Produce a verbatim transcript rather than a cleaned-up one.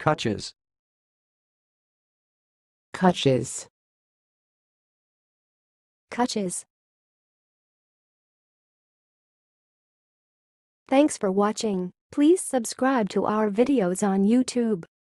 Cutches. Cutches. Cutches. Thanks for watching. Please subscribe to our videos on YouTube.